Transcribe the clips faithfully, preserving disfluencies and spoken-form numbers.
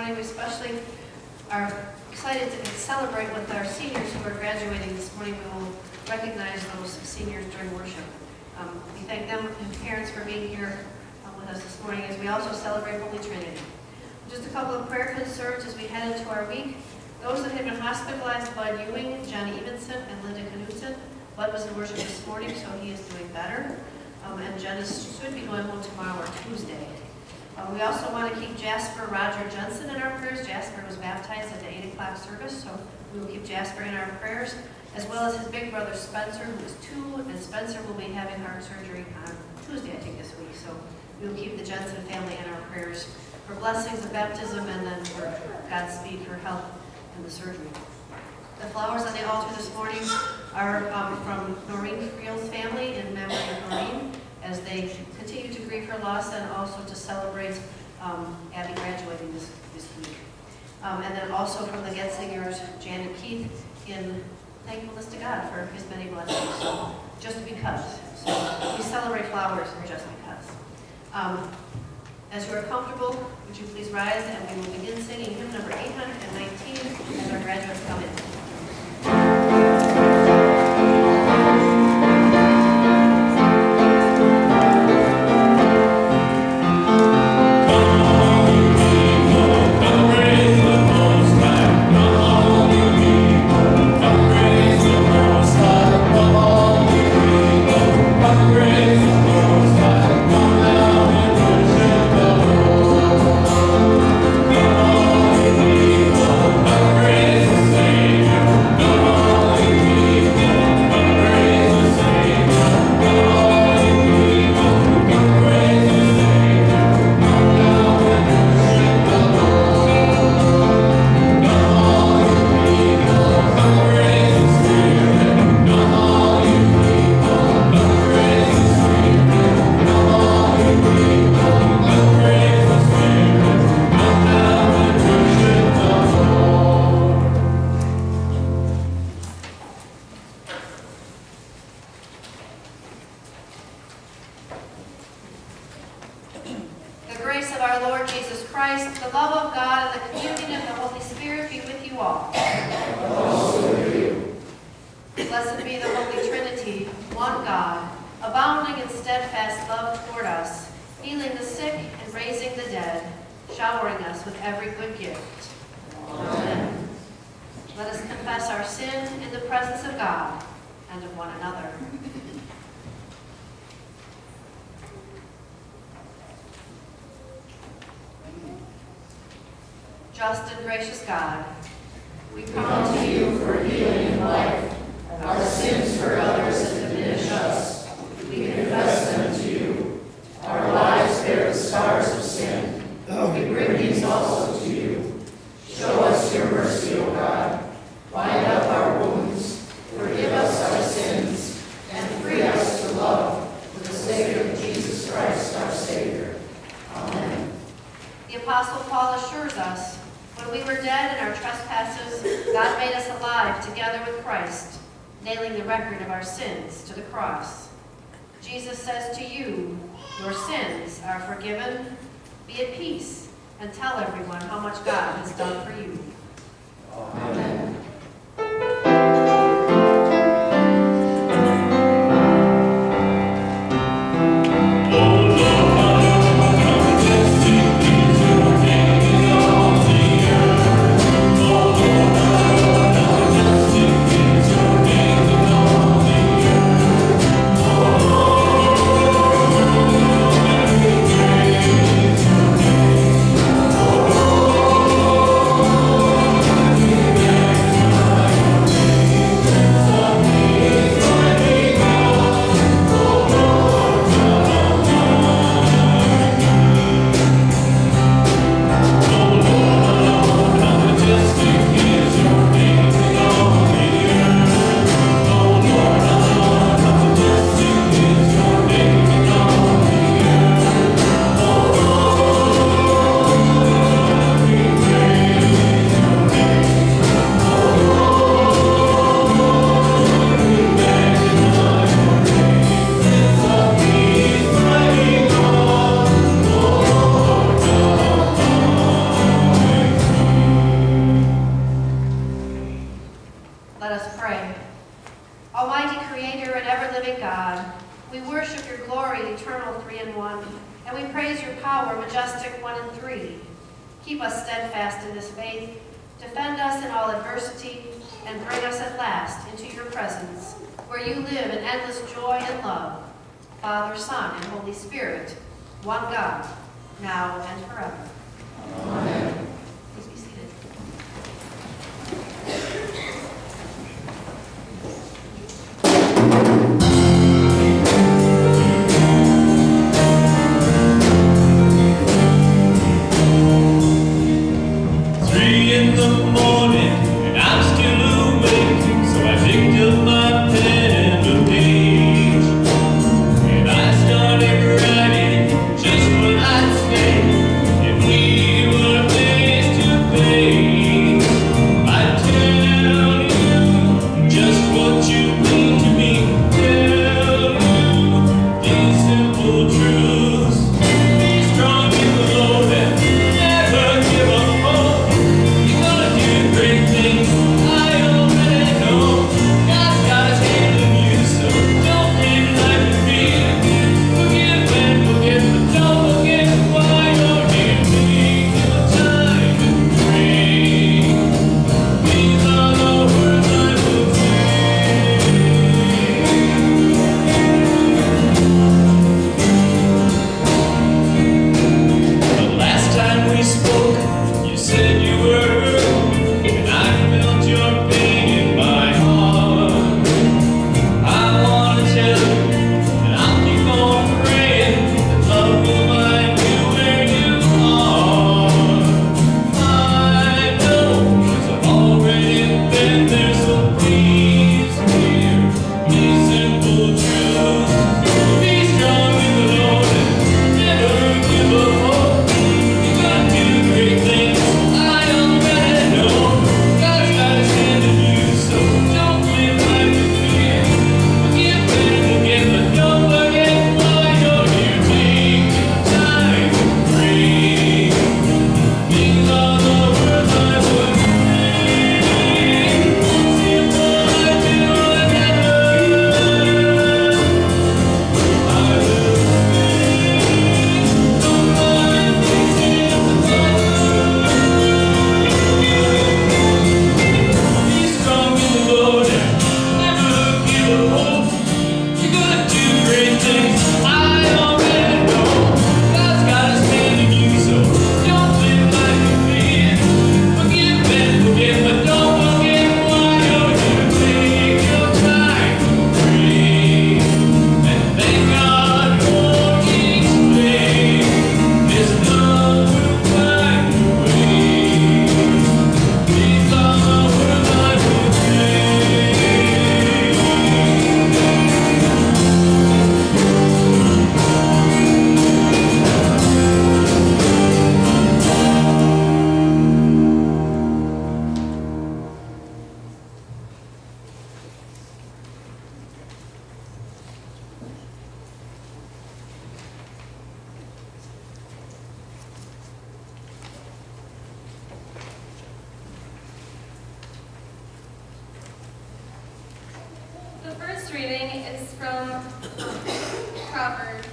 morning. We especially are excited to celebrate with our seniors who are graduating this morning. We will recognize those seniors during worship. Um, we thank them and parents for being here uh, with us this morning as we also celebrate Holy Trinity. Just a couple of prayer concerns as we head into our week. Those that have been hospitalized, Bud Ewing, Johnny Evenson, and Linda Knudsen. Bud was in worship this morning, so he is doing better. Um, and Jen is, should be going home tomorrow or Tuesday. Uh, we also want to keep Jasper Roger Jensen in our prayers. Jasper was baptized at the eight o'clock service, so we will keep Jasper in our prayers, as well as his big brother Spencer, who is two, and Spencer will be having heart surgery on Tuesday, I think, this week. So we will keep the Jensen family in our prayers for blessings of baptism and then for Godspeed for health in the surgery. The flowers on the altar this morning are um, from Noreen Creel's family in memory of Noreen, as they continue to grieve her loss and also to celebrate um, Abby graduating this, this week. Um, and then also from the Getzingers, Jan and Keith, in thankfulness to God for his many blessings. So just because. So we celebrate flowers just because. Um, as you are comfortable, would you please rise and we will begin singing hymn number eight hundred nineteen as our graduates come in. Just and gracious God, we come to you for healing and life. Our sins hurt others and diminish us. We confess them to you. Our lives bear the scars of sin. We bring these also to you. Show us your mercy, O God. Bind up our wounds. Forgive us our sins. And free us to love for the sake of Jesus Christ, our Savior. Amen. The Apostle Paul assures us, when we were dead in our trespasses, God made us alive together with Christ, nailing the record of our sins to the cross. Jesus says to you, your sins are forgiven. Be at peace and tell everyone how much God has done for you. Amen. Oh, your power, majestic one and three. Keep us steadfast in this faith, defend us in all adversity, and bring us at last into your presence, where you live in endless joy and love. Father, Son, and Holy Spirit, one God, now and forever. Amen. Please be seated. Three in the morning, and I'm still awake, so I picked up my pen and a page, and I started writing just what I'd say if we were face to face. I'd tell you just what you mean to me, tell you these simple truths. Be strong in the Lord and never give up hope. You're gonna do great things, I already know. God's got his hand in you, so don't live life with fear. Forgive and forget, but don't forget why you're here. Take your time and pray. These are the words I will say. The last time we spoke, you said you were hurt, and I felt your pain in my heart. I want to tell you that I'll keep on praying that love will find you where you are. I know, 'cause I've already been there, so please hear these simple truths. Be strong in the Lord and never give up hope. You're gonna do great things, I already know. God's got his hand in you, so don't live life with fear. Forgive and forget, but don't forget why you're here. Take your time and pray. These are the words I would say. Simple I do and never I will say. Don't mind these simple Be strong in the Lord and never give up hope. You're gonna do great things, I already know. God's got his hand in you, so don't live life with fear. Forgive and forget, but don't forget why you're here. Take your time and pray, and thank God for each day. His love will find a way. These are the words I will say. The first reading is from Proverbs.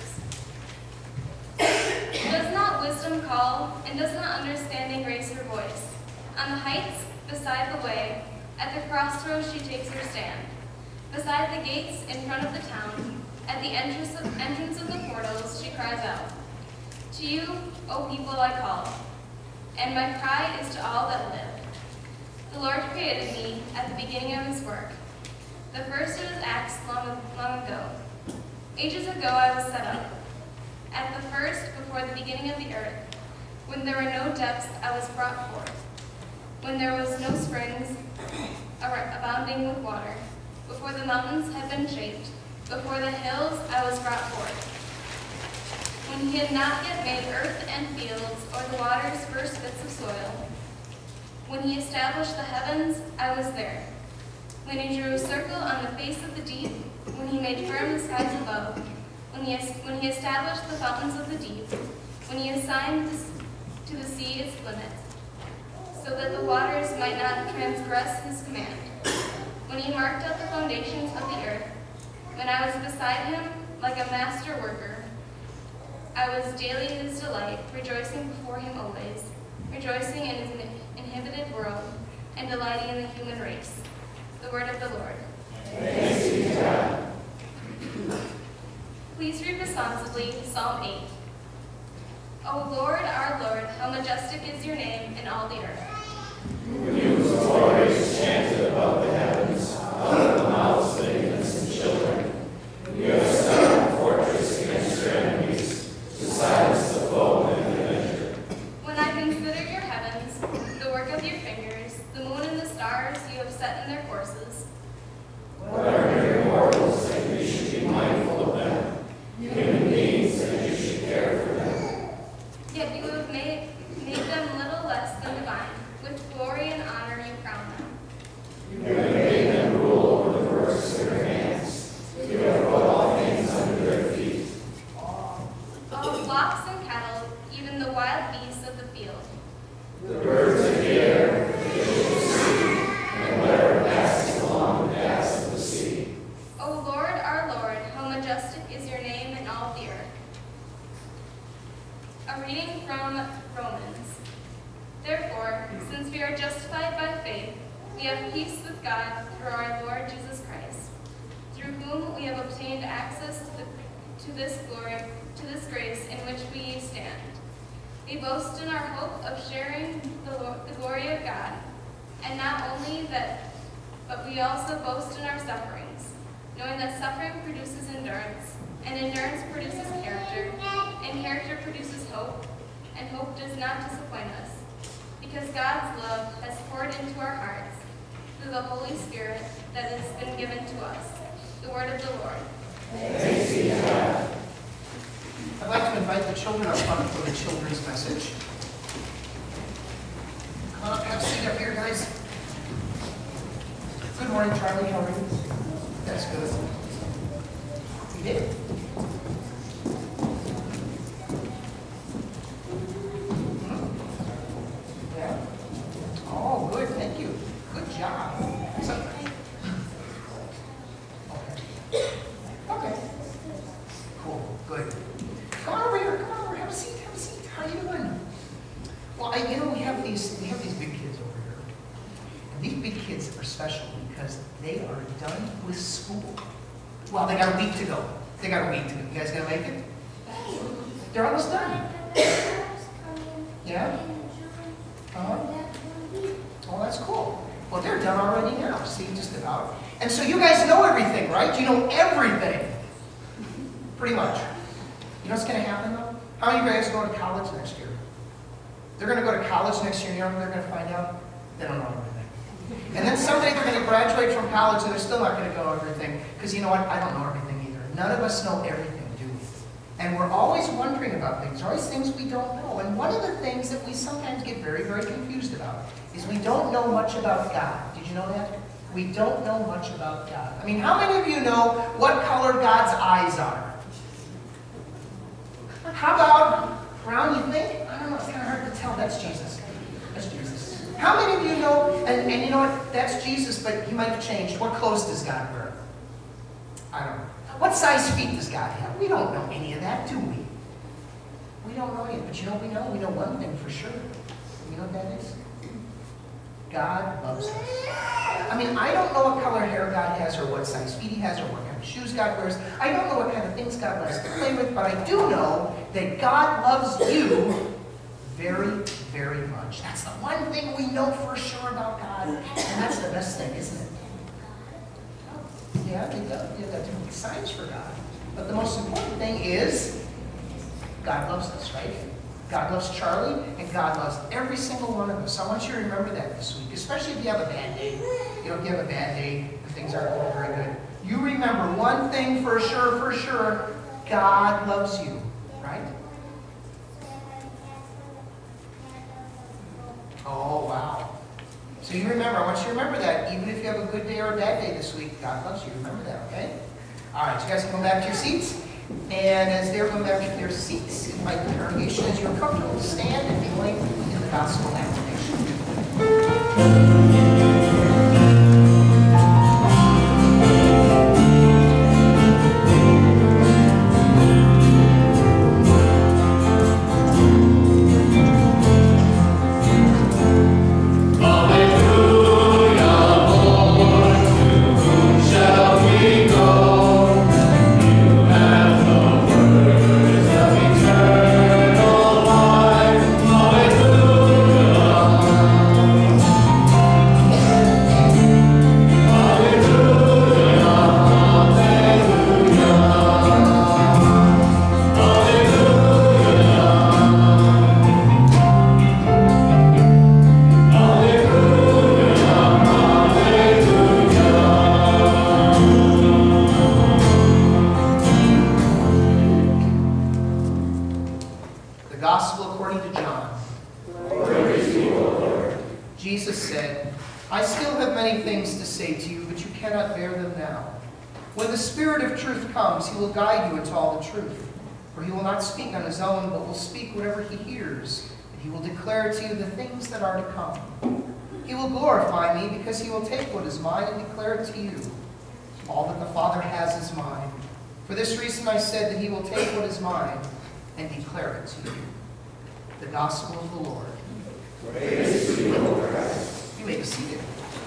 Does not wisdom call, and does not understanding raise her voice? On the heights, beside the way, at the crossroads she takes her stand. Beside the gates, in front of the town, at the entrance of, entrance of the portals, she cries out, "To you, O people, I call, and my cry is to all that live." The Lord created me at the beginning of his work, the first of his acts long, long ago. Ages ago I was set up, at the first, before the beginning of the earth. When there were no depths, I was brought forth. When there was no springs abounding with water. Before the mountains had been shaped, before the hills I was brought forth. When he had not yet made earth and fields, or the water's first bits of soil. When he established the heavens, I was there. When he drew a circle on the face of the deep, when he made firm the skies above, when he, when he established the fountains of the deep, when he assigned this, to the sea its limits, so that the waters might not transgress his command. When he marked out the foundations of the earth, when I was beside him like a master worker, I was daily his delight, rejoicing before him always, rejoicing in his inhibited world, and delighting in the human race. The word of the Lord. Thanks be to God. Please read responsibly Psalm eight. O Lord, our Lord, how majestic is your name in all the earth. Whose glory is chanted above the heavens, out of the mouths of infants and children. You have set up a fortress against your enemies, to silence the foe and the avenger. When I consider your heavens, the work of your fingers, the moon and the stars you have set in their courses. What are mere mortals that you should be mindful of them? Human beings that you should care for them. Yet you have made, made them little less than divine. With glory and honor you crown them. You have made them rule over the works of your hands. You have put all things under their feet. All flocks and cattle, even the wild beasts of the field. The birds of the air, the fish of the sea, and whatever passes along the paths of the sea. O Lord, our Lord, how majestic is your name in all the earth. A reading from Romans. Therefore, since we are justified by faith, we have peace with God through our Lord Jesus Christ, through whom we have obtained access to, the, to this glory, to this grace in which we stand. We boast in our hope of sharing the, the glory of God, and not only that, but we also boast in our sufferings, knowing that suffering produces endurance, and endurance produces character, and character produces hope, and hope does not disappoint us. Because God's love has poured into our hearts through the Holy Spirit that has been given to us. The word of the Lord. Thanks be to God. I'd like to invite the children up front for the children's message. Come on up, have a seat up here, guys. Good morning, Charlie. How are you? That's good. You did? Oh, good, thank you. Good job. So, okay. Okay. Cool, good. Come on over here, come on over, have a seat, have a seat. How you doing? Well, I, you know, we have these we have these big kids over here. And these big kids are special because they are done with school. Well, they got a week to go. They got a week to go. You guys gonna make it? They're almost done. Yeah? Uh-huh. Oh, that's cool. Well, they're done already now, see, just about. And so you guys know everything, right? You know everything. Pretty much. You know what's going to happen, though? How many of you guys are going to college next year? They're going to go to college next year, and you know what they're going to find out? They don't know everything. And then someday they're going to graduate from college, and they're still not going to know everything. Because you know what? I don't know everything either. None of us know everything, do we? And we're always wondering about things. There are always things we don't know. And one of the things that we sometimes get very, very confused about is we don't know much about God. Did you know that? We don't know much about God. I mean, how many of you know what color God's eyes are? How about brown, you think? I don't know, it's kind of hard to tell. That's Jesus. That's Jesus. How many of you know, and, and you know what, that's Jesus, but he might have changed. What clothes does God wear? I don't know. What size feet does God have? We don't know any of that, do we? We don't know any, but you know what we know? We know one thing for sure. You know what that is? God loves us. I mean, I don't know what color hair God has or what size feet he has or what kind of shoes God wears. I don't know what kind of things God loves to play with, but I do know that God loves you very, very much. That's the one thing we know for sure about God, and that's the best thing, isn't it? Yeah, they got, they got different signs for God. But the most important thing is God loves us, right? God loves Charlie, and God loves every single one of us. I want you to remember that this week, especially if you have a bad day. You know, if you have a bad day and things aren't going very good. You remember one thing for sure, for sure, God loves you, right? Oh, wow. So you remember, I want you to remember that, even if you have a good day or a bad day this week, God loves you. Remember that, okay? All right, so you guys can go back to your seats. And as they're going back to their seats, invite the congregation as you're comfortable to stand and join in the gospel acclamation. Glory to you, O Lord. Jesus said, I still have many things to say to you, but you cannot bear them now. When the Spirit of truth comes, he will guide you into all the truth. For he will not speak on his own, but will speak whatever he hears. And he will declare to you the things that are to come. He will glorify me, because he will take what is mine and declare it to you. All that the Father has is mine. For this reason I said that he will take what is mine and declare it to you. The Gospel of the Lord. Praise to you, O Christ. You may be seated.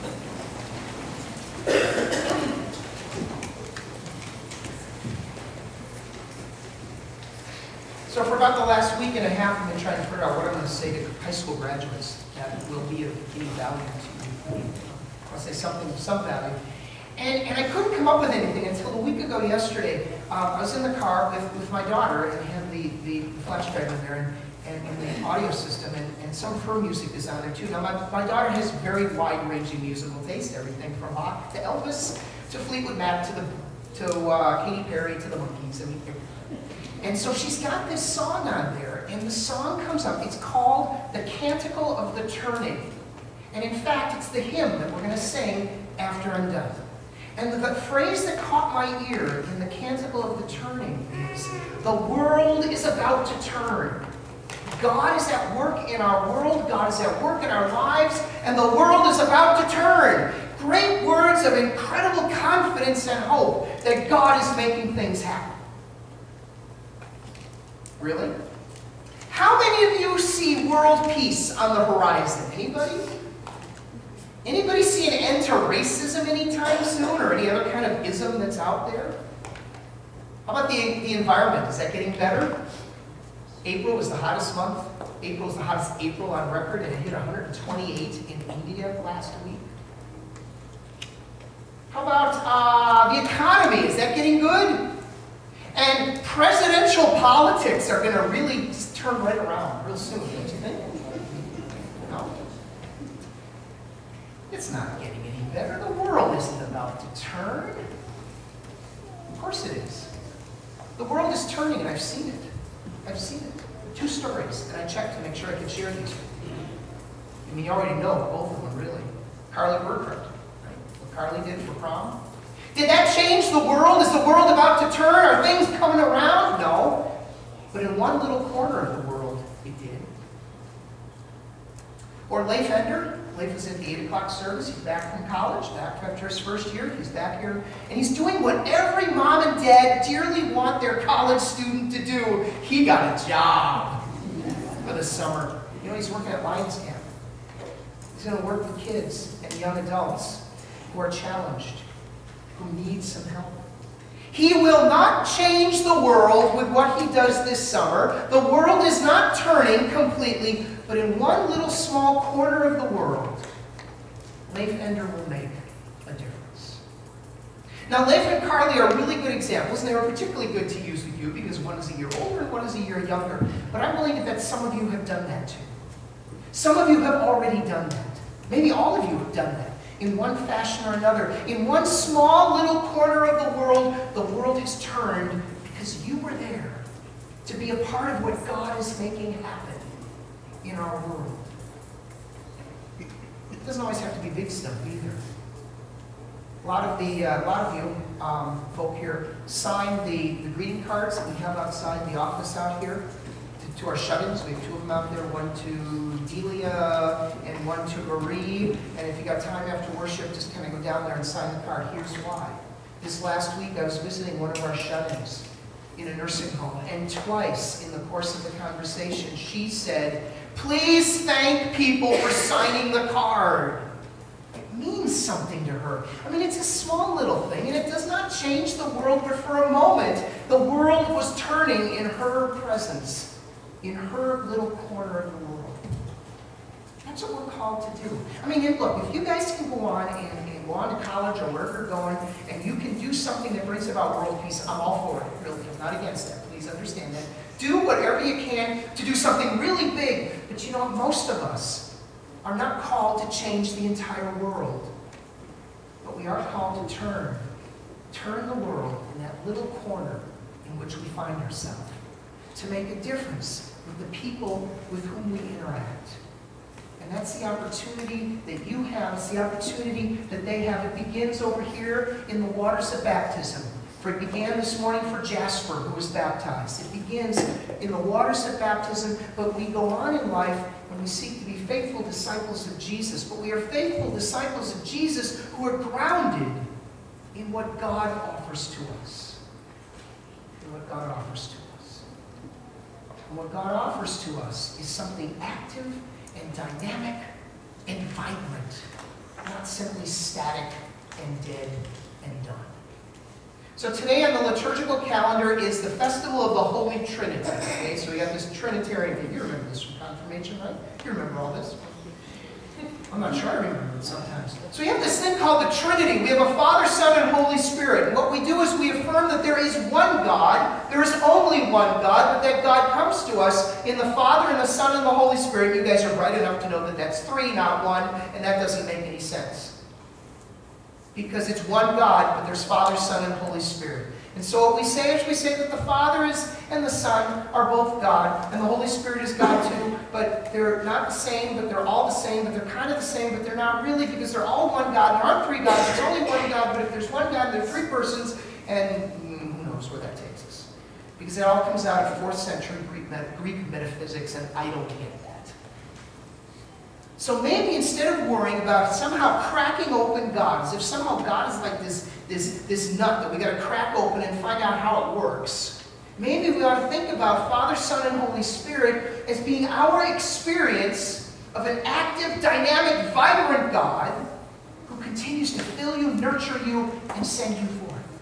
So for about the last week and a half, I've been trying to figure out what I'm going to say to high school graduates that will be of any value to you. I'll say something of some value. And, and I couldn't come up with anything until a week ago yesterday. Um, I was in the car with, with my daughter and had the, the flash drive in there and, and, and the audio system, and, and some of her music is on there too. Now, my, my daughter has very wide-ranging musical taste, everything from Bach to Elvis to Fleetwood Mac to, the, to uh, Katy Perry to the Monkees. I mean, and so she's got this song on there, and the song comes up. It's called The Canticle of the Turning. And in fact, it's the hymn that we're going to sing after I'm done. And the, the phrase that caught my ear in the Canticle of the Turning is, the world is about to turn. God is at work in our world, God is at work in our lives, and the world is about to turn. Great words of incredible confidence and hope that God is making things happen. Really? How many of you see world peace on the horizon? Anybody? Anybody see an end to racism anytime soon, or any other kind of ism that's out there? How about the, the environment? Is that getting better? April was the hottest month. April was the hottest April on record, and it hit one hundred twenty-eight in India last week. How about uh, the economy? Is that getting good? And presidential politics are going to really turn right around real soon, don't you think? No? It's not getting any better. The world isn't about to turn. Of course it is. The world is turning, and I've seen it. I've seen it. Two stories that I checked to make sure I could share these with you. I mean, you already know both of them, really. Carly Burkhardt, right? What Carly did for prom. Did that change the world? Is the world about to turn? Are things coming around? No. But in one little corner of the world, it did. Or Leif Ender. Leif was at the eight o'clock service. He's back from college, back after his first year. He's back here. And he's doing what every mom and dad dearly want their college student to do. He got a job for the summer. You know, he's working at Lions Camp. He's going to work with kids and young adults who are challenged, who need some help. He will not change the world with what he does this summer. The world is not turning completely, but in one little small corner of the world, Leif Ender will make a difference. Now, Leif and Carly are really good examples, and they were particularly good to use with you because one is a year older and one is a year younger. But I'm willing to bet some of you have done that too. Some of you have already done that. Maybe all of you have done that. In one fashion or another. In one small little corner of the world, the world has turned because you were there to be a part of what God is making happen in our world. It doesn't always have to be big stuff either. A lot of the, uh, a lot of you um, folk here signed the, the greeting cards that we have outside the office out here to, to our shut-ins. We have two of them out there, one to Delia and one to Marie. And if you got time after worship, just kind of go down there and sign the card. Here's why. This last week I was visiting one of our shut-ins in a nursing home, and twice in the course of the conversation she said, please thank people for signing the card. It means something to her. I mean, it's a small little thing, and it does not change the world, but for a moment, the world was turning in her presence, in her little corner of the world. That's what we're called to do. I mean, and look, if you guys can go on and, and go on to college or wherever you're going, and you can do something that brings about world peace, I'm all for it, really. I'm not against that. Please understand that. Do whatever you can to do something really big. But you know, most of us are not called to change the entire world. But we are called to turn. Turn the world in that little corner in which we find ourselves. To make a difference with the people with whom we interact. And that's the opportunity that you have. It's the opportunity that they have. It begins over here in the waters of baptism. For it began this morning for Jasper, who was baptized. It begins in the waters of baptism, but we go on in life when we seek to be faithful disciples of Jesus. But we are faithful disciples of Jesus who are grounded in what God offers to us. In what God offers to us. And what God offers to us is something active and dynamic and vibrant, not simply static and dead and done. So today on the liturgical calendar is the Festival of the Holy Trinity. Okay, so we have this Trinitarian thing. You remember this from confirmation, right? You remember all this? I'm not sure I remember it sometimes. So we have this thing called the Trinity. We have a Father, Son, and Holy Spirit. And what we do is we affirm that there is one God. There is only one God, but that God comes to us in the Father, and the Son, and the Holy Spirit. You guys are bright enough to know that that's three, not one, and that doesn't make any sense. Because it's one God, but there's Father, Son, and Holy Spirit. And so what we say is we say that the Father is and the Son are both God, and the Holy Spirit is God too, but they're not the same, but they're all the same, but they're kind of the same, but they're not really, because they're all one God. There aren't three gods, there's only one God, but if there's one God, there are three persons, and who knows where that takes us. Because it all comes out of fourth century Greek, Greek metaphysics, and I don't get that. So maybe instead of worrying about somehow cracking open God, as if somehow God is like this, this, this nut that we got to crack open and find out how it works, maybe we ought to think about Father, Son, and Holy Spirit as being our experience of an active, dynamic, vibrant God who continues to fill you, nurture you, and send you forth.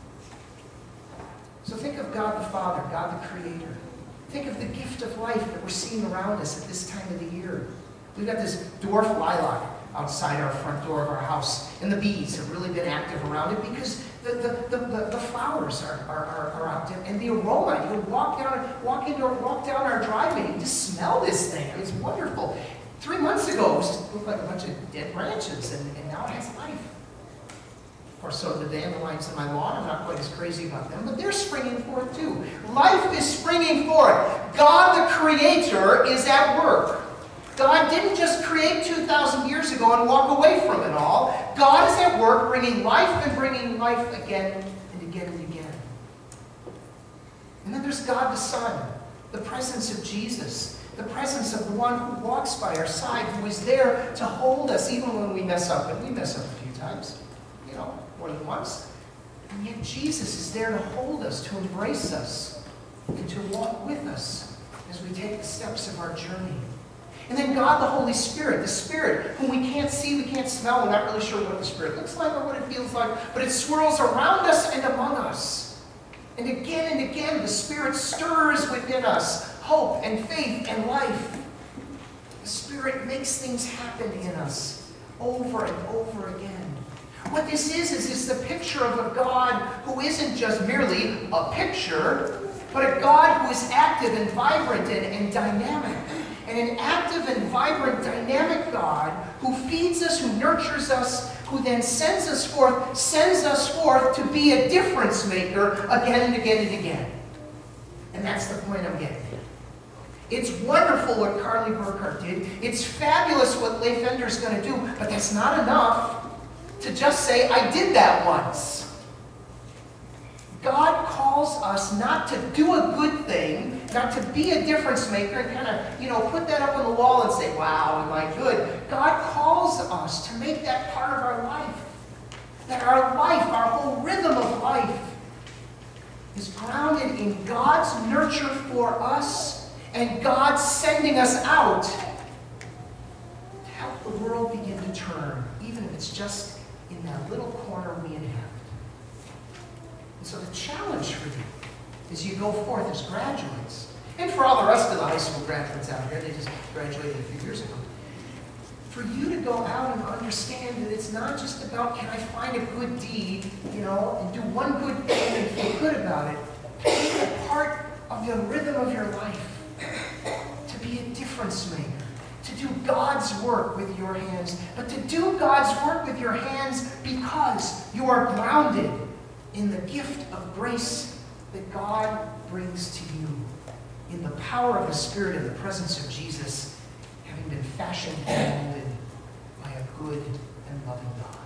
So think of God the Father, God the Creator. Think of the gift of life that we're seeing around us at this time of the year. We've got this dwarf lilac outside our front door of our house, and the bees have really been active around it because the, the, the, the, the flowers are, are, are, are out there, and the aroma. You can walk down, walk into, walk down our driveway and just smell this thing. It's wonderful. Three months ago, it was, looked like a bunch of dead branches, and, and now it has life. Of course, so the dandelions in my lawn, I'm not quite as crazy about them, but they're springing forth too. Life is springing forth. God the Creator is at work. God didn't just create two thousand years ago and walk away from it all. God is at work bringing life and bringing life again and again and again. And then there's God the Son, the presence of Jesus, the presence of the one who walks by our side, who is there to hold us even when we mess up. And we mess up a few times, you know, more than once. And yet Jesus is there to hold us, to embrace us, and to walk with us as we take the steps of our journey. And then God the Holy Spirit, the Spirit whom we can't see, we can't smell, we're not really sure what the Spirit looks like or what it feels like, but it swirls around us and among us. And again and again, the Spirit stirs within us hope and faith and life. The Spirit makes things happen in us over and over again. What this is, is it's the picture of a God who isn't just merely a picture, but a God who is active and vibrant and, and dynamic. And an active and vibrant, dynamic God who feeds us, who nurtures us, who then sends us forth, sends us forth to be a difference maker again and again and again. And that's the point I'm getting at. It's wonderful what Carly Burkhart did. It's fabulous what Leif Ender's going to do, but that's not enough to just say, I did that once. God calls us not to do a good thing, not to be a difference maker and kind of, you know, put that up on the wall and say, wow, am I good? God calls us to make that part of our life. That our life, our whole rhythm of life is grounded in God's nurture for us and God sending us out to help the world begin to turn, even if it's just in that little corner we inhabit. So the challenge for you as you go forth as graduates, and for all the rest of the high school graduates out here, they just graduated a few years ago, for you to go out and understand that it's not just about, can I find a good deed, you know, and do one good thing and feel good about it. Make it part of the rhythm of your life to be a difference maker, to do God's work with your hands, but to do God's work with your hands because you are grounded in the gift of grace that God brings to you. in the power of the Spirit and the presence of Jesus, having been fashioned and molded by a good and loving God.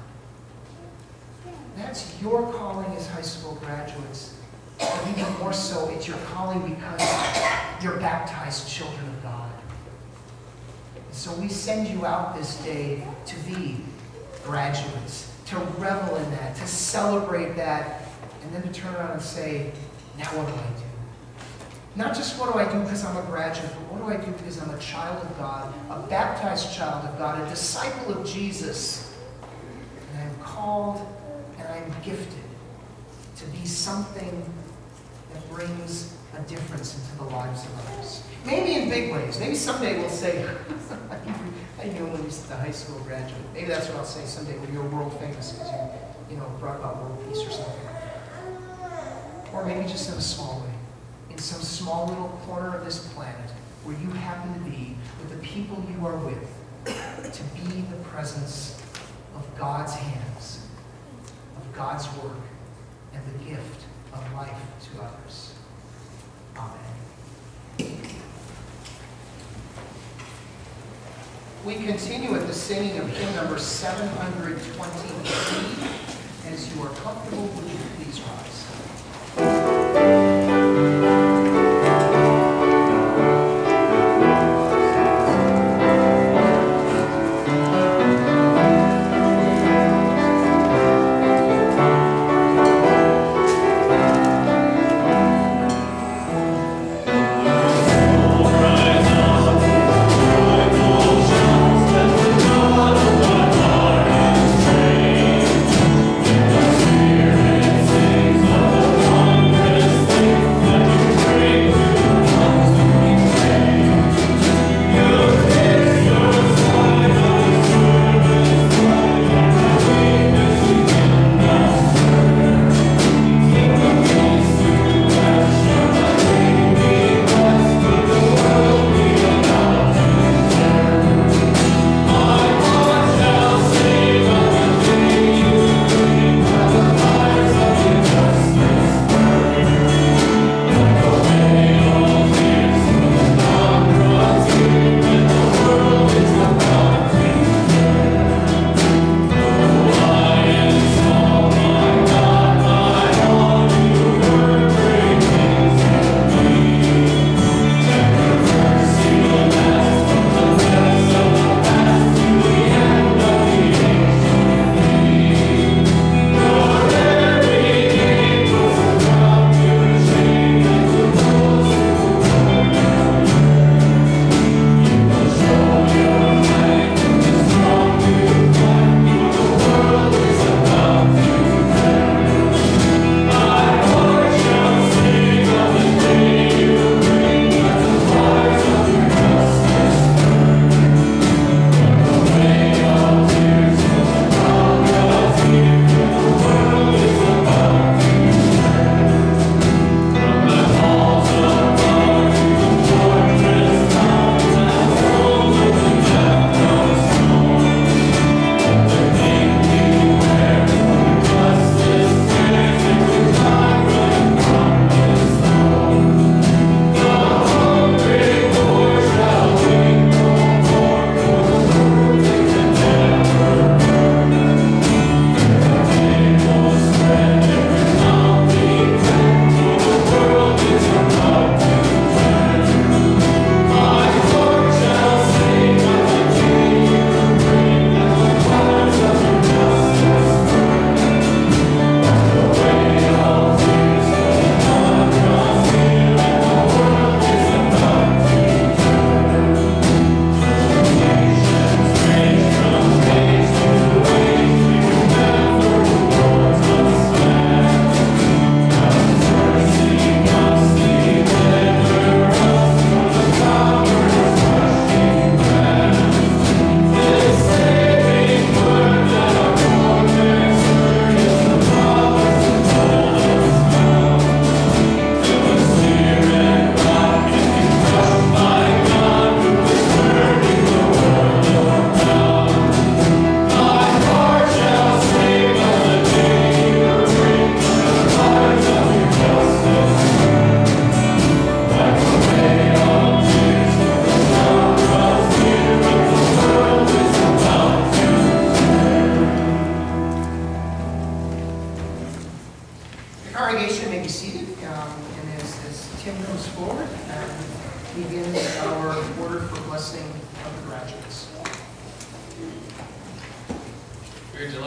That's your calling as high school graduates. And even more so, it's your calling because you're baptized children of God. And so we send you out this day to be graduates, to revel in that, to celebrate that, and then to turn around and say, now what do I do? Not just what do I do because I'm a graduate, but what do I do because I'm a child of God, a baptized child of God, a disciple of Jesus, and I'm called and I'm gifted to be something that brings a difference into the lives of others. Maybe in big ways. Maybe someday we'll say, I knew when you was a high school graduate. Maybe that's what I'll say someday when you're world famous because you, you know, brought about world peace or something. Or maybe just in a small way. In some small little corner of this planet where you happen to be with the people you are with, to be the presence of God's hands, of God's work, and the gift of life to others. Amen. We continue with the singing of hymn number seven hundred twenty-three. As you are comfortable, would you please rise? Spirit sings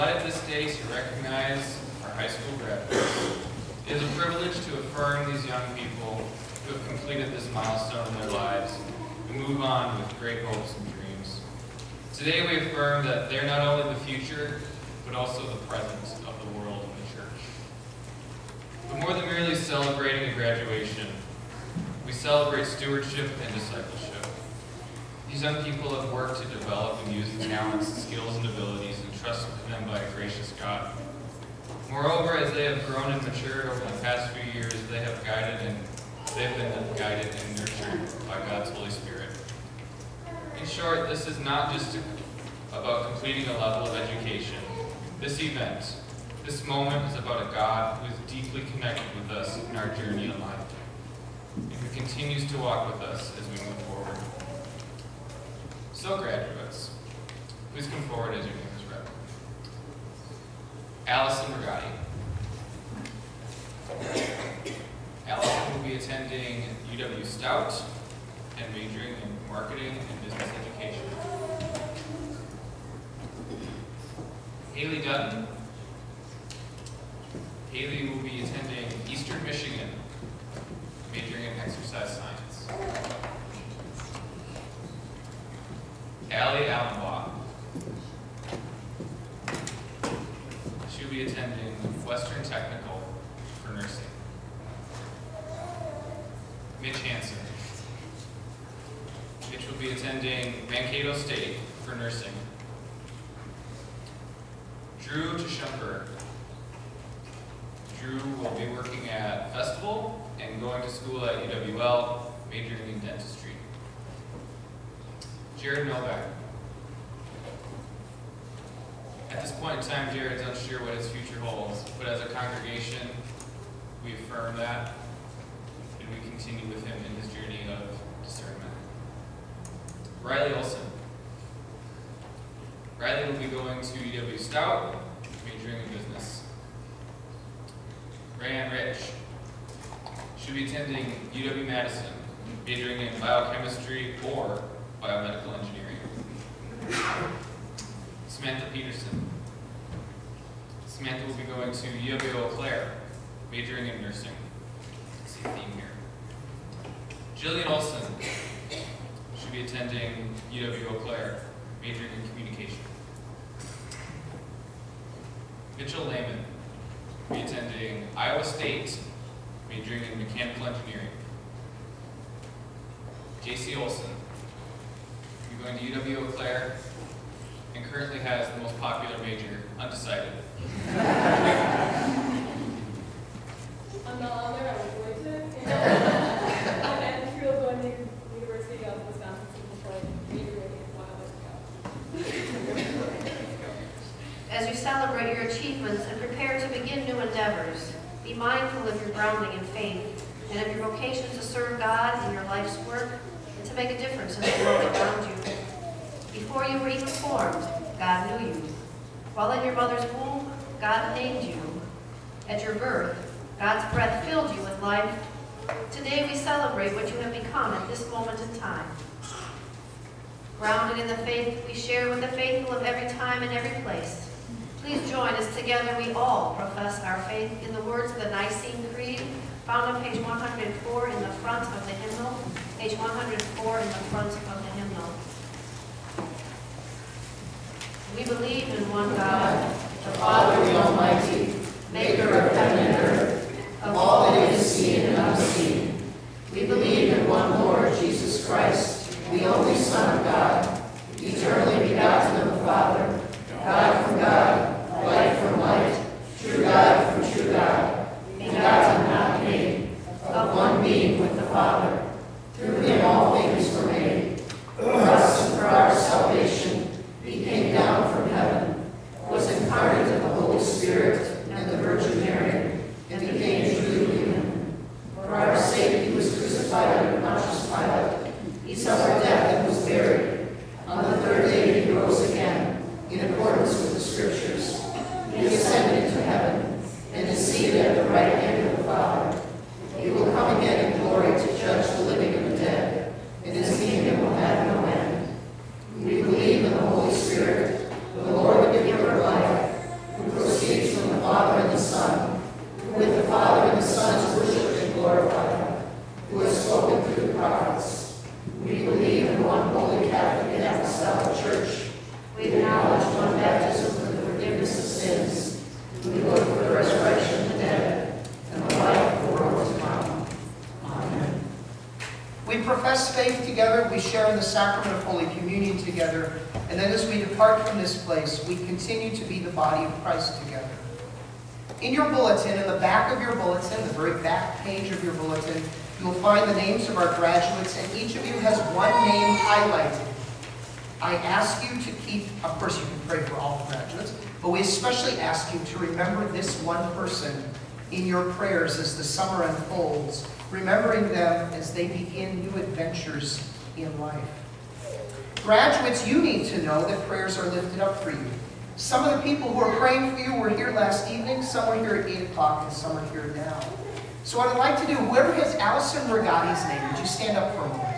delighted this day to recognize our high school graduates. It is a privilege to affirm these young people who have completed this milestone in their lives and move on with great hopes and dreams. Today we affirm that they're not only the future, but also the present of the world and the church. But more than merely celebrating a graduation, we celebrate stewardship and discipleship. These young people have worked to develop and use the talents, skills, and abilities entrusted to them by a gracious God. Moreover, as they have grown and matured over the past few years, they have guided and they've been guided and nurtured by God's Holy Spirit. In short, this is not just about completing a level of education. This event, this moment is about a God who is deeply connected with us in our journey in life, and who continues to walk with us as we move forward. So graduates, please come forward as your name is read. Allison Brigatti. Allison will be attending U W Stout and majoring in marketing and business education. Haley Dutton. Haley will be attending Eastern Michigan, majoring in exercise science. Allie Allenbaugh. She'll be attending Western Technical for nursing. Mitch Hansen. Mitch will be attending Mankato State for nursing. Drew Tshumper. Drew will be working at Festival and going to school at U W L, majoring in dentistry. Jared Novak. At this point in time, Jared's unsure what his future holds, but as a congregation, we affirm that, and we continue with him in his journey of discernment. Riley Olson. Riley will be going to U W Stout, majoring in business. Rayanne Rich. She'll be attending U W Madison, majoring in biochemistry or biomedical engineering. Samantha Peterson. Samantha will be going to U W Eau Claire, majoring in nursing. See the theme here. Jillian Olson. She'll be attending U W Eau Claire, majoring in communication. Mitchell Lehman will be attending Iowa State, majoring in mechanical engineering. J C Olson will be going to U W Eau Claire and currently has the most popular major, undecided. I'm not on there, I was going to. I'm at Trail going to University of Wisconsin, majoring in biomedical. As you celebrate your achievements and prepare to begin new endeavors, be mindful of your grounding in faith and of your vocation to serve God in your life's work and to make a difference in the world around you. Before you were even formed, God knew you. While in your mother's womb, God named you. At your birth, God's breath filled you with life. Today we celebrate what you have become at this moment in time. Grounded in the faith we share with the faithful of every time and every place, please join us together. We all profess our faith in the words of the Nicene Creed, found on page one hundred four in the front of the hymnal, page one hundred four in the front of the hymnal. We believe in one God, the Father, the Almighty, maker of heaven and earth, of all that is seen and unseen. We believe in one Lord, Jesus Christ, the only Son of God, eternally begotten of the Father, God from God, light from light, true God from true God, begotten, not made, of one being with the Father. Through him all things were made. For us and for our salvation, he came down from heaven, was share the sacrament of Holy Communion together, and then as we depart from this place, we continue to be the body of Christ together. In your bulletin, in the back of your bulletin, the very back page of your bulletin, you will find the names of our graduates, and each of you has one name highlighted. I ask you to keep, of course you can pray for all the graduates, but we especially ask you to remember this one person in your prayers as the summer unfolds, remembering them as they begin new adventures in life. Graduates, you need to know that prayers are lifted up for you. Some of the people who are praying for you were here last evening, some are here at eight o'clock, and some are here now. So what I'd like to do, whoever has Allison Rigotti's name, would you stand up for a moment?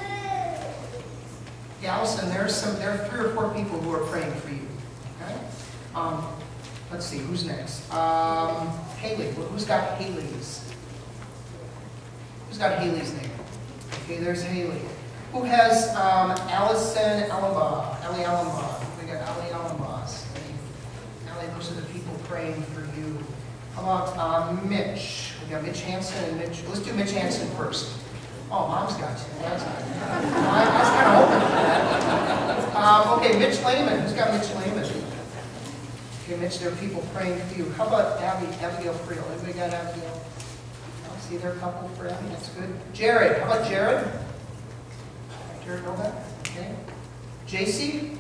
Yeah, Allison, there's some, there are three or four people who are praying for you. Okay? Um, let's see, who's next? Um, Haley, who's got Haley's? Who's got Haley's name? Okay, there's Haley. Who has um, Allison Allenbaugh? Ellie Allenbaugh. We got Ellie Allenbaugh. Ellie, those are the people praying for you. How about um, Mitch? We got Mitch Hansen and Mitch. Let's do Mitch Hansen first. Oh, Mom's got you. That's good. I, I was kind of hoping for that. Um, okay, Mitch Lehman. Who's got Mitch Lehman? Okay, Mitch, there are people praying for you. How about Abby, Abigail Friel? Anybody got Abigail? I see there are a couple for Abby. That's good. Jared. How about Jared? Jared Novak? Okay. J C?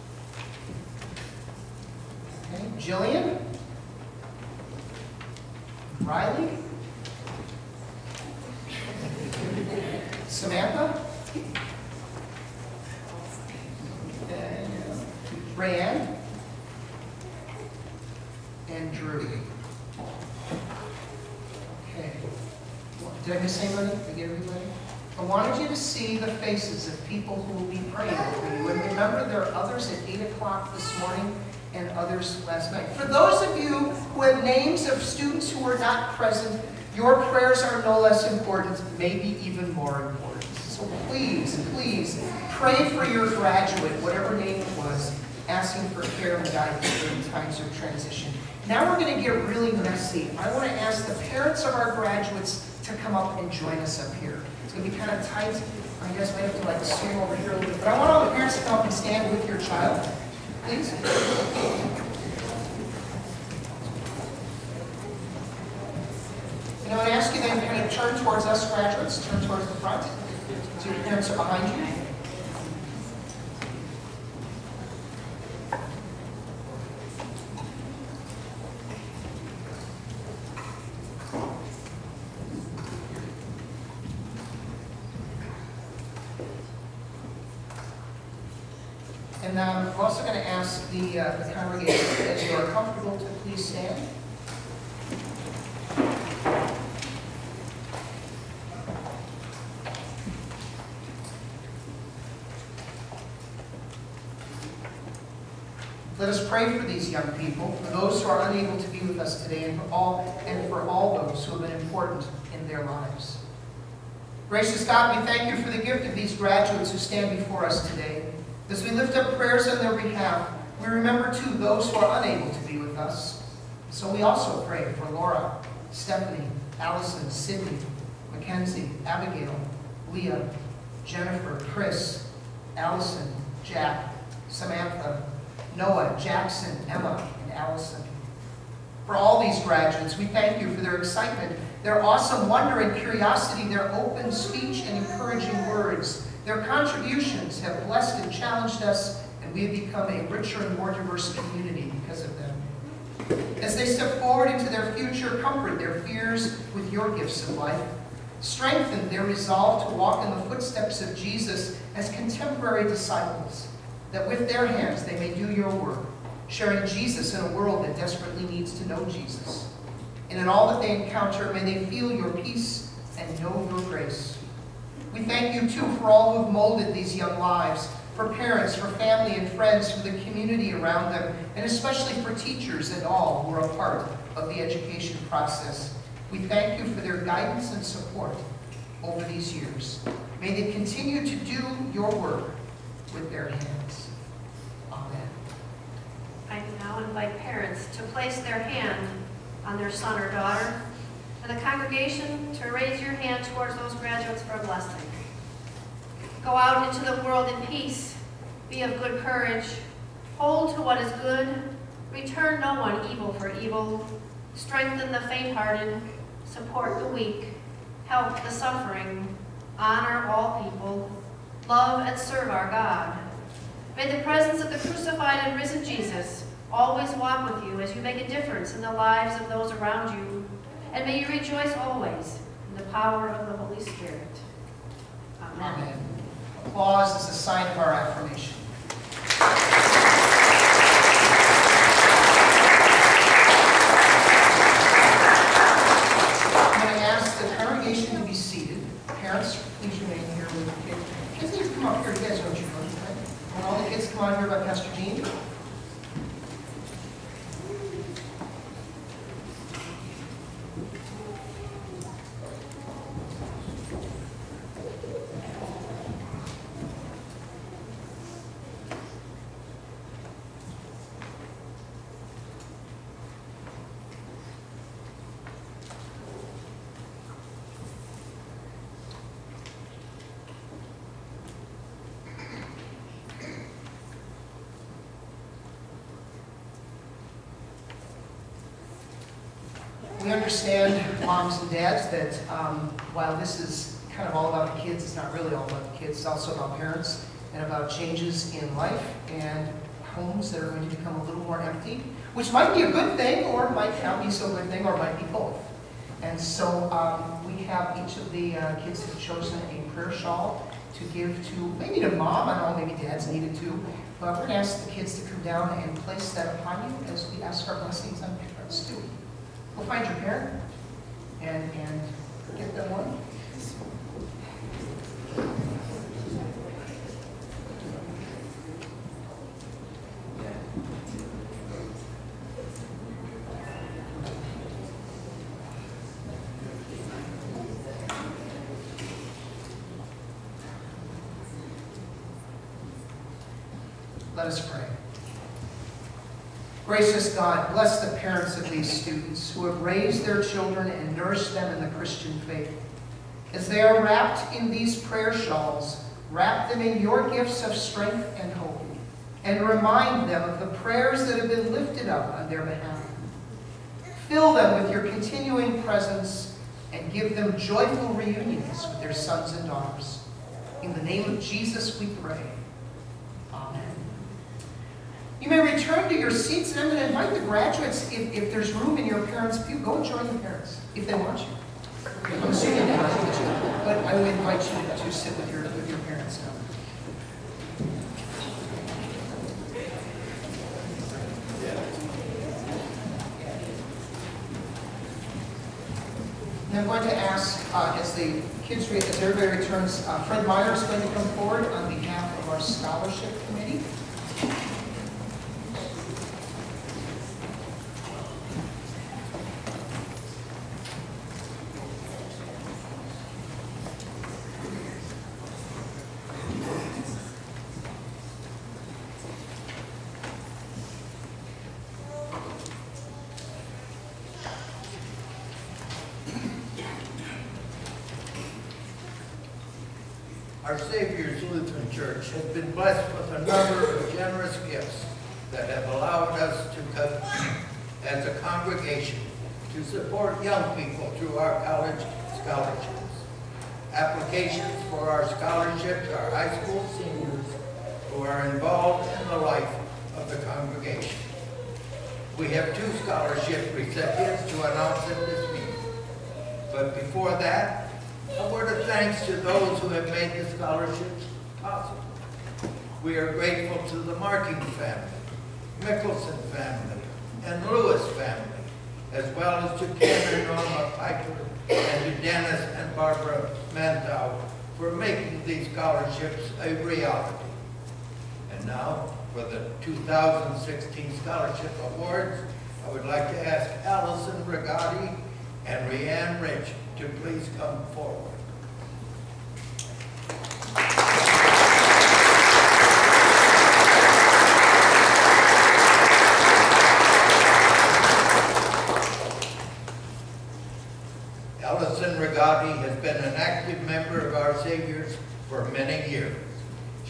Okay. Jillian? Riley? Samantha? And Rayanne? And Drew. Okay. Did I miss anybody? Did I get everybody? I wanted you to see the faces of people who will be praying for you. And remember, there are others at eight o'clock this morning and others last night. For those of you who have names of students who were not present, your prayers are no less important, maybe even more important. So please, please, pray for your graduate, whatever name it was, asking for care and guidance during times of transition. Now we're going to get really messy. I want to ask the parents of our graduates to come up and join us up here. It's going to be kind of tight. I guess we have to like swing over here a little bit. But I want all the parents to come up and stand with your child, please. And I want to ask you then kind of turn towards us graduates, turn towards the front. So your parents are behind you. And um, we're also going to ask the, uh, the congregation, as you are comfortable, to please stand. Let us pray for these young people, for those who are unable to be with us today, and for all, and for all those who have been important in their lives. Gracious God, we thank you for the gift of these graduates who stand before us today. As we lift up prayers on their behalf, we remember too those who are unable to be with us. So we also pray for Laura, Stephanie, Allison, Sydney, Mackenzie, Abigail, Leah, Jennifer, Chris, Allison, Jack, Samantha, Noah, Jackson, Emma, and Allison. For all these graduates, we thank you for their excitement, their awesome wonder and curiosity, their open speech and encouraging words. Their contributions have blessed and challenged us, and we have become a richer and more diverse community because of them. As they step forward into their future, comfort their fears with your gifts of life. Strengthen their resolve to walk in the footsteps of Jesus as contemporary disciples, that with their hands they may do your work, sharing Jesus in a world that desperately needs to know Jesus. And in all that they encounter, may they feel your peace and know your grace. We thank you, too, for all who have molded these young lives, for parents, for family and friends, for the community around them, and especially for teachers and all who are a part of the education process. We thank you for their guidance and support over these years. May they continue to do your work with their hands. Amen. I now invite parents to place their hand on their son or daughter, and the congregation to raise your hand towards those graduates for a blessing. Go out into the world in peace. Be of good courage. Hold to what is good. Return no one evil for evil. Strengthen the faint-hearted. Support the weak. Help the suffering. Honor all people. Love and serve our God. May the presence of the crucified and risen Jesus always walk with you as you make a difference in the lives of those around you. And may you rejoice always in the power of the Holy Spirit. Amen. Amen. Applause is a sign of our affirmation. I'm going to ask the congregation to be seated. Parents, please remain here with the kids. Kids need to come up here. You guys know what you're doing, right? Will all the kids come on here by Pastor Jean? We understand, moms and dads, that um, while this is kind of all about the kids, it's not really all about the kids. It's also about parents and about changes in life and homes that are going to become a little more empty, which might be a good thing or might not be so good thing or might be both. And so um, we have each of the uh, kids have chosen a prayer shawl to give to, maybe to mom, I don't know, maybe dads needed to, but we're going to ask the kids to come down and place that upon you as we ask our blessings on parents too. We'll find your parent and, and get them one. Let us pray. Gracious God, bless the parents of these students who have raised their children and nourished them in the Christian faith. As they are wrapped in these prayer shawls, wrap them in your gifts of strength and hope, and remind them of the prayers that have been lifted up on their behalf. Fill them with your continuing presence and give them joyful reunions with their sons and daughters. In the name of Jesus we pray. Amen. You may return to your seats, and I'm going to invite the graduates, if, if there's room in your parents' pew, go and join the parents, if they want you. I'm assuming they want you, but I would invite you to sit with your, with your parents now. And I'm going to ask, uh, as the kids, re as everybody returns, uh, Fred Meyer is going to come forward on behalf of our scholarship committee. Our Savior's Lutheran Church has been blessed with a number of generous gifts that have allowed us to come as a congregation to support young people through our college scholarships. Applications for our scholarships are high school seniors who are involved in the life of the congregation. We have two scholarship recipients to announce at this meeting. But before that, a word of thanks to those who have made the scholarships possible. We are grateful to the Marking family, Mickelson family, and Lewis family, as well as to Ken and Norma Piper, and to Dennis and Barbara Mantow for making these scholarships a reality. And now, for the two thousand sixteen Scholarship Awards, I would like to ask Allison Brigatti and Rianne Rich to please come forward. Allison Brigatti has been an active member of Our Savior's for many years.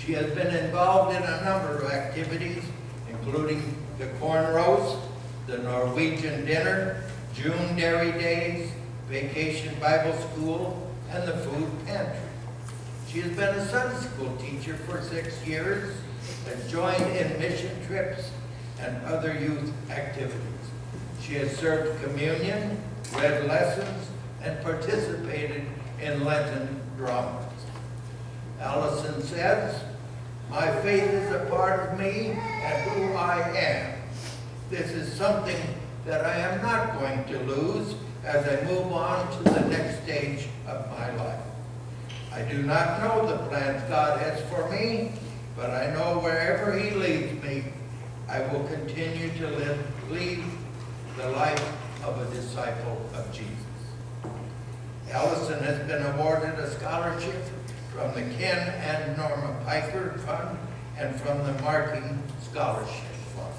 She has been involved in a number of activities, including the corn roast, the Norwegian dinner, June Dairy Days, Vacation Bible School, and the food pantry. She has been a Sunday school teacher for six years, has joined in mission trips and other youth activities. She has served communion, read lessons, and participated in Lenten dramas. Allison says, "My faith is a part of me and who I am. This is something that I am not going to lose as I move on to the next stage of my life. I do not know the plans God has for me, but I know wherever He leads me, I will continue to live, lead the life of a disciple of Jesus." Allison has been awarded a scholarship from the Ken and Norma Piper Fund and from the Markey Scholarship Fund.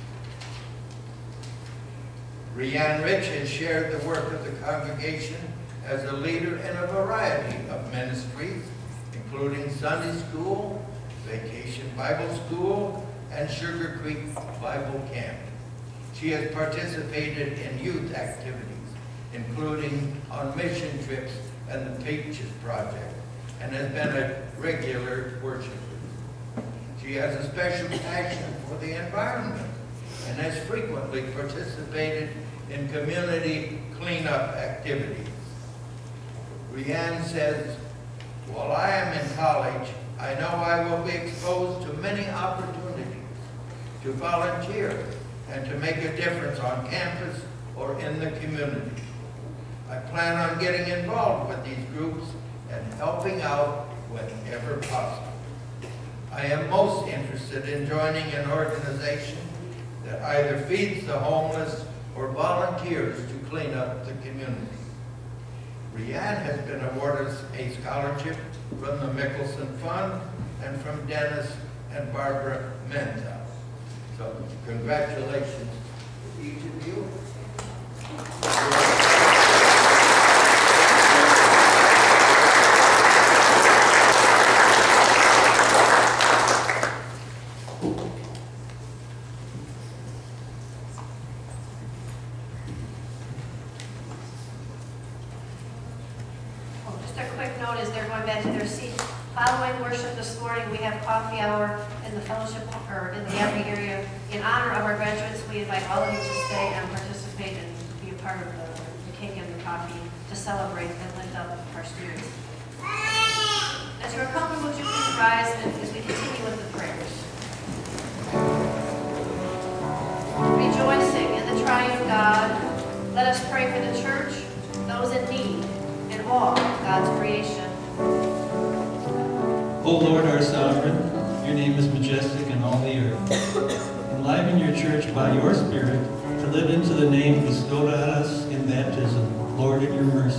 Rianne Rich has shared the work of the congregation as a leader in a variety of ministries, including Sunday School, Vacation Bible School, and Sugar Creek Bible Camp. She has participated in youth activities, including on mission trips and the Peaches Project, and has been a regular worshiper. She has a special passion for the environment and has frequently participated in community cleanup activities. Rianne says, "While I am in college, I know I will be exposed to many opportunities to volunteer and to make a difference on campus or in the community. I plan on getting involved with these groups and helping out whenever possible. I am most interested in joining an organization that either feeds the homeless or volunteers to clean up the community." Rianne has been awarded a scholarship from the Mickelson Fund and from Dennis and Barbara Menta. So congratulations to each of you. Following worship this morning, we have coffee hour in the fellowship or in the Abbey area. In honor of our graduates, we invite all of you to stay and participate and be a part of the, the cake and the coffee to celebrate and lift up our students. As you are coming, would you please rise as we continue with the prayers? Rejoicing in the triune God, let us pray for the church, those in need, and all God's creation. O Lord, our sovereign, your name is majestic in all the earth. Enliven your church by your Spirit to live into the name bestowed on us in baptism. Lord, in your mercy.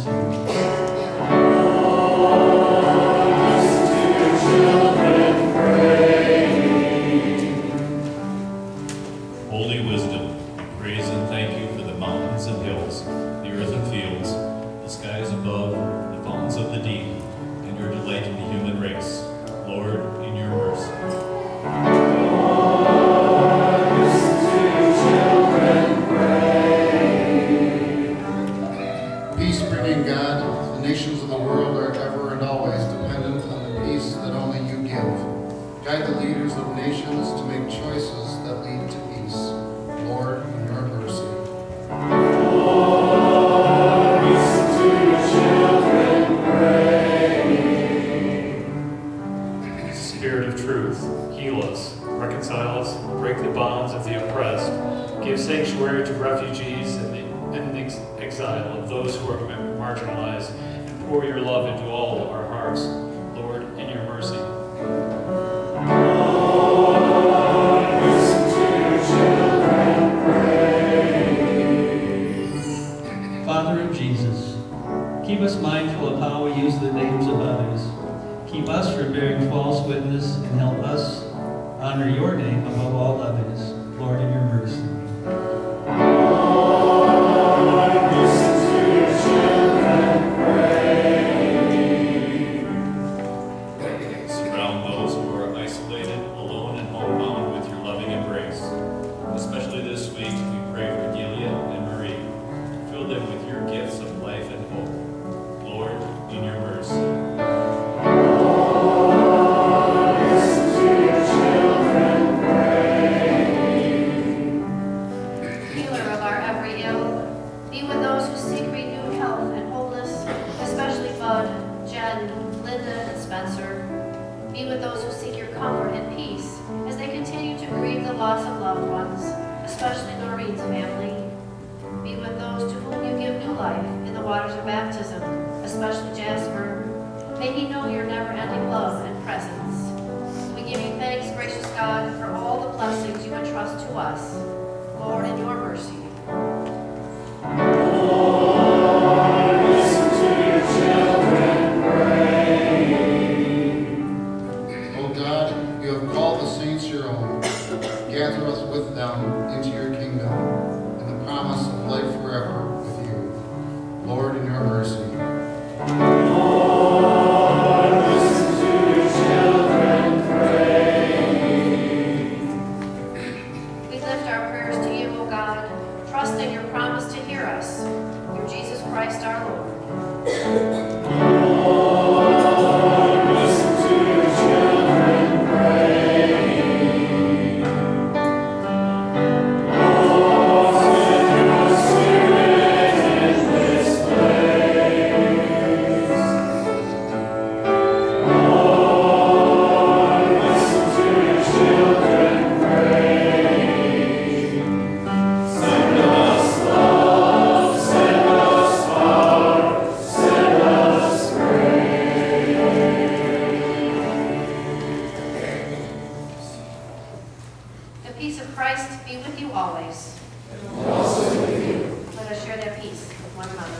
Holy wisdom, we praise and thank you for the mountains and hills, the earth and fields, the skies above, the fountains of the deep, and your delight in the human race. Lord, in your mercy. Lord, listen to your children pray. Peace-bringing God, the nations of the world are ever and always dependent on the peace that only you give. Guide the leaders of nations to make choices that lead to peace. Lord, in your mercy. Lord, listen to your children pray. Spirit of truth, heal us, reconcile us, break the bonds of the oppressed, give sanctuary to refugees and the, and the exile of those who are marginalized, and pour your love into all our hearts. Lord, in your mercy. Lord, listen to your children pray. Father of Jesus, keep us mindful of how we use the names of others. Keep us from bearing false witness and help us honor your name above all others. Lord, in your mercy. Lord, listen to your children pray. Surround those who are isolated morning's family. Be with those to whom you give new life in the waters of baptism, especially Jasper. May he know your never-ending love and presence. We give you thanks, gracious God, for all the blessings you entrust to us. Lord, in your mercy. Lord, listen to your children pray. O God, you have called the saints your own. Gather us with them into your kingdom, in the promise of life forever with you. Lord, in your mercy. Lord, listen to your children pray. We lift our prayers to you, O God, trusting your promise to hear us, through Jesus Christ our Lord. Lord, listen to your children pray. Lord, send your Spirit in this place. Lord, listen to your children pray. Send us love, send us power, send us The peace of Christ be with you always. and also with you. Let us share that peace with one another.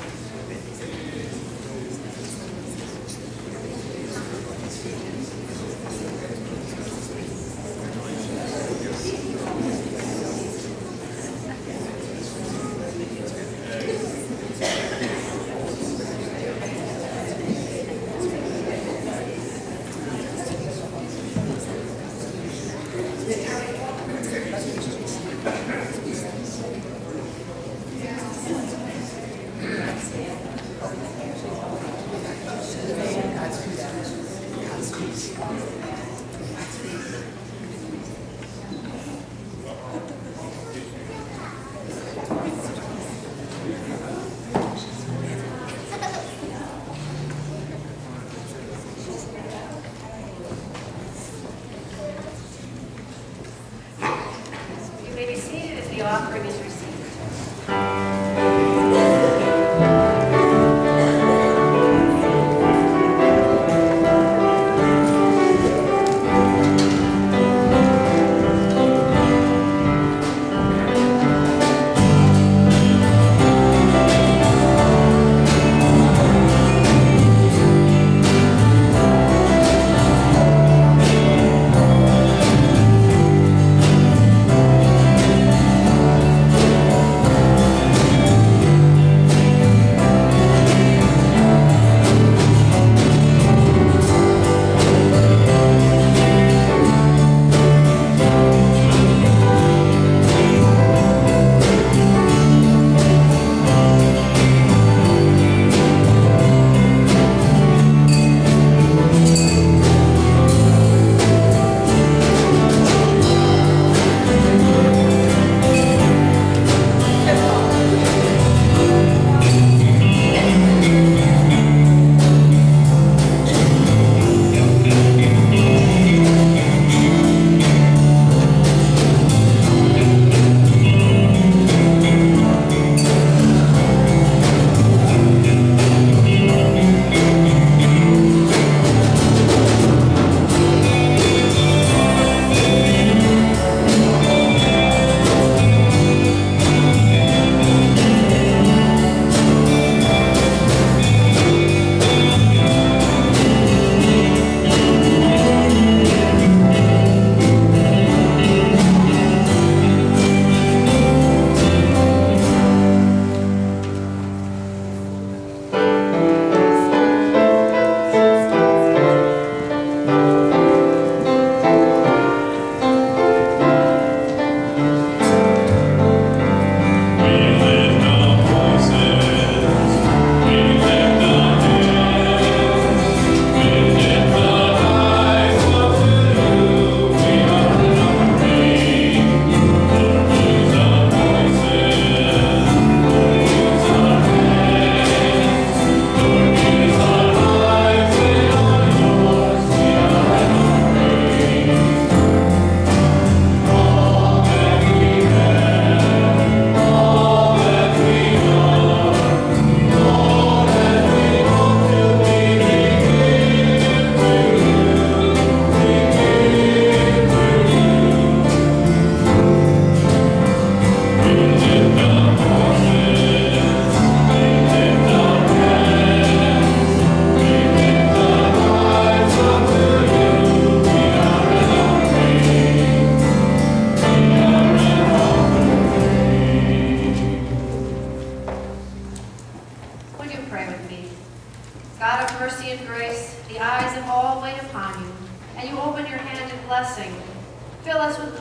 You may be seated as the offering is received. Lord,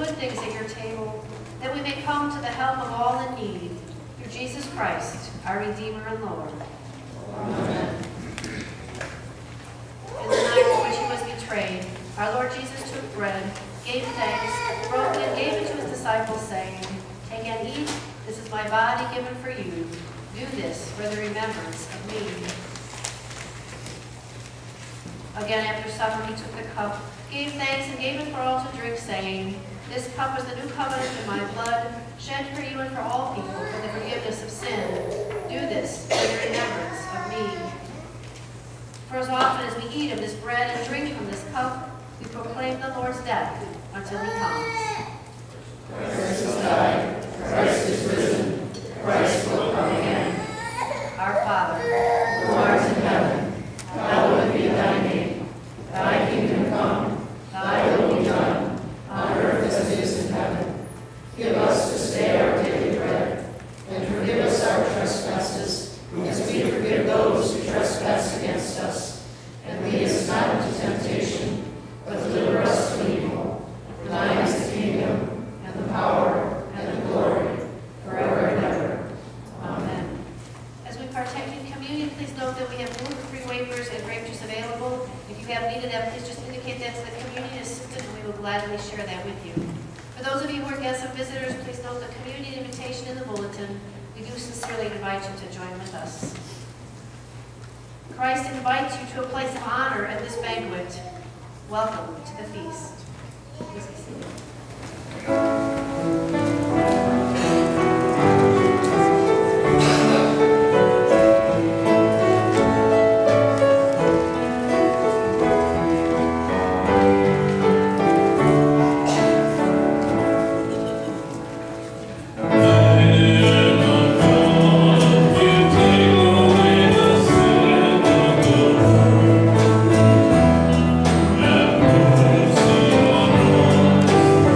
good things at your table, that we may come to the help of all in need, through Jesus Christ, our Redeemer and Lord. Amen. In the night in which he was betrayed, our Lord Jesus took bread, gave thanks, broke it, and gave it to his disciples, saying, "Take and eat, this is my body given for you. Do this for the remembrance of me." Again, after supper, he took the cup, gave thanks, and gave it for all to drink, saying, "This cup is the new covenant in my blood, shed for you and for all people for the forgiveness of sin. Do this for the remembrance of me." For as often as we eat of this bread and drink from this cup, we proclaim the Lord's death until he comes. Christ has died, Christ is risen, Christ will come again. Our Father, who art in heaven, hallowed be thy name. Thy kingdom come, thy will be done, on earth as it is in heaven. Give us this day our daily bread, and forgive us our trespasses, as we forgive those who trespass against us. And lead us not into temptation, but deliver us from evil. For thine is the kingdom, and the power, and the glory, forever and ever. Amen. as we partake in communion, please note that we have gluten-free wafers and grape juice available. If you have needed them, please just indicate that to the communion assistant, and we will gladly share that with you. For those of you who are guests and visitors, please note the communion invitation in the bulletin. We do sincerely invite you to join with us. Christ invites you to a place of honor at this banquet. Welcome to the feast. Please be seated. Have mercy on us.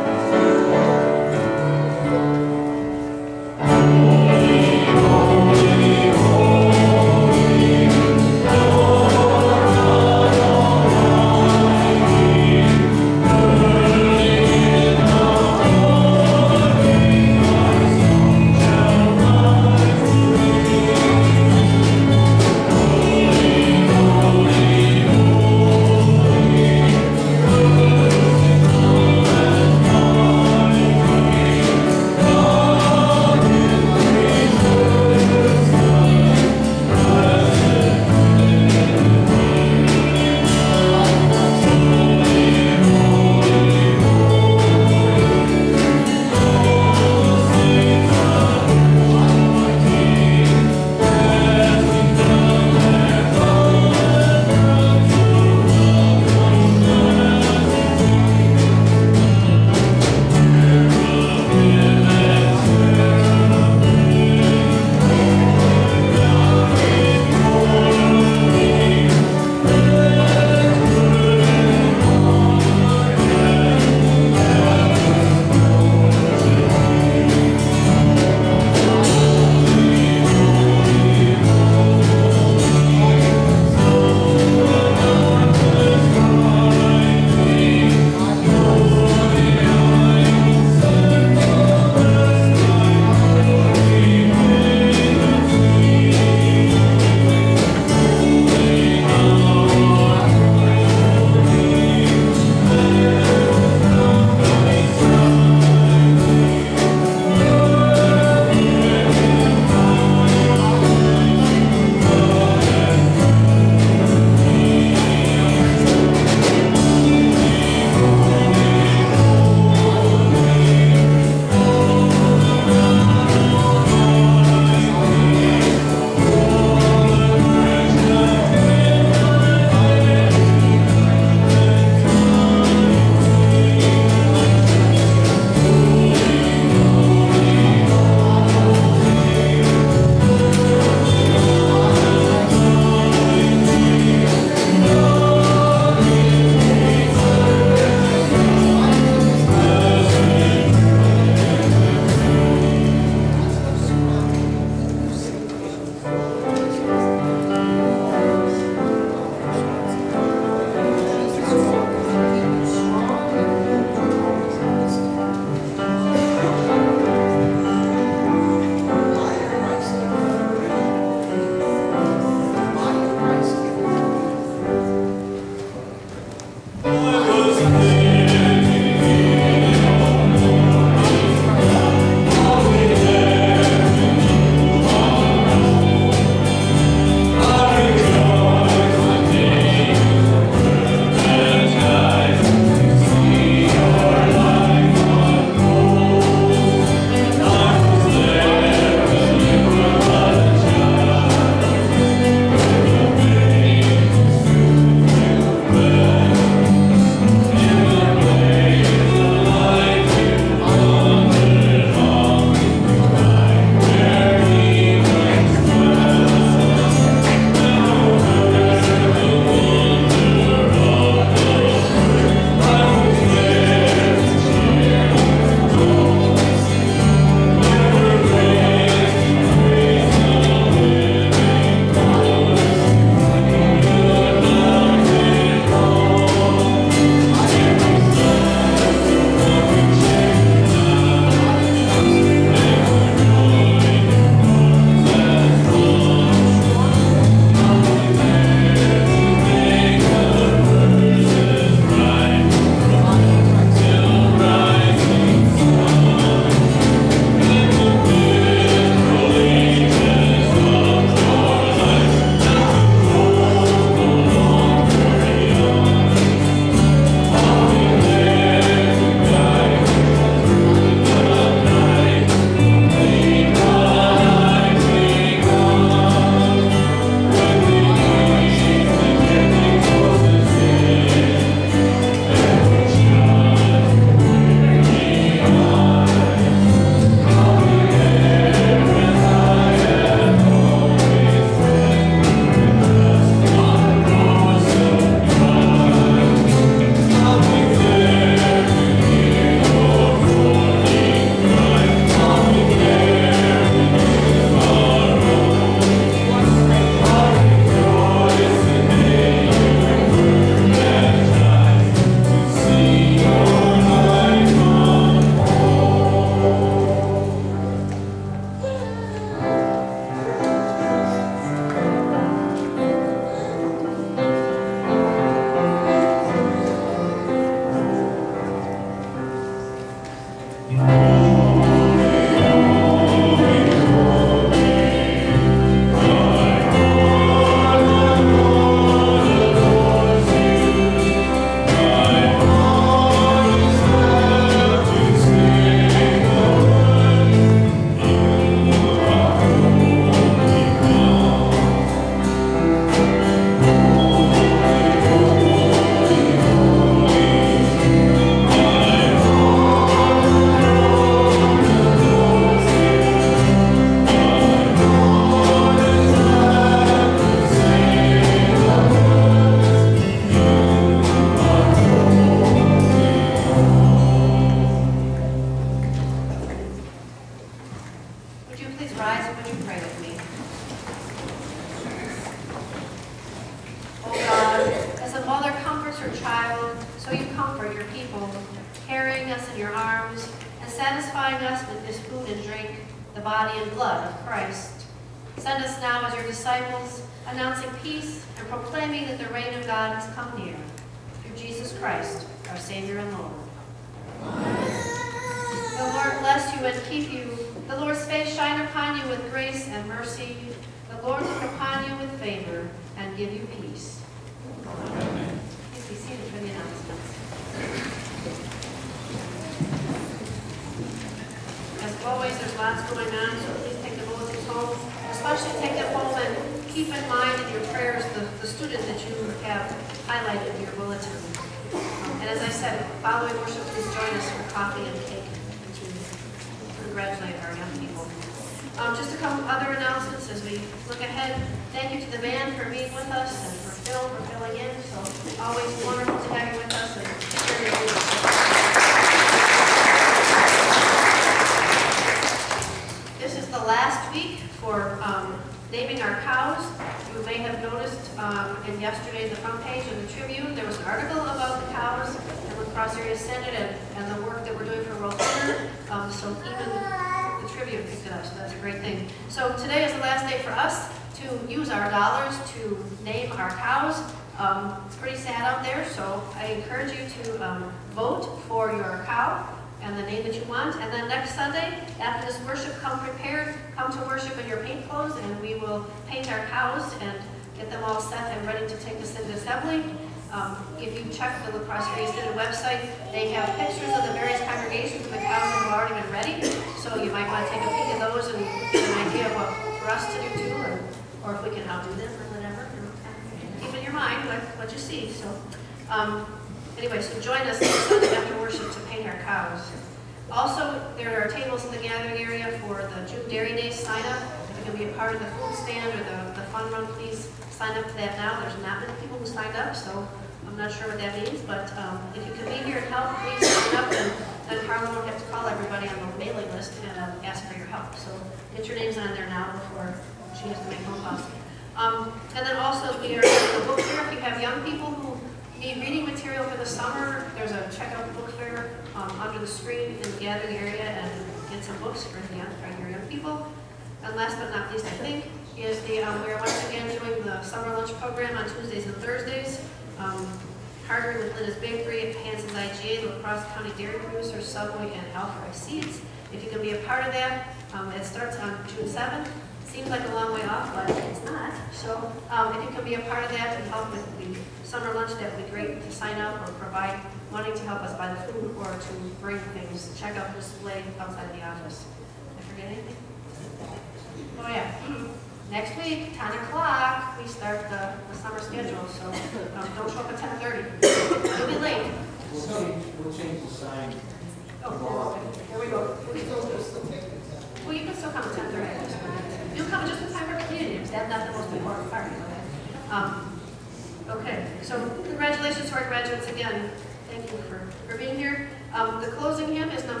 So congratulations to our graduates again. Thank you for, for being here. Um, the closing hymn is number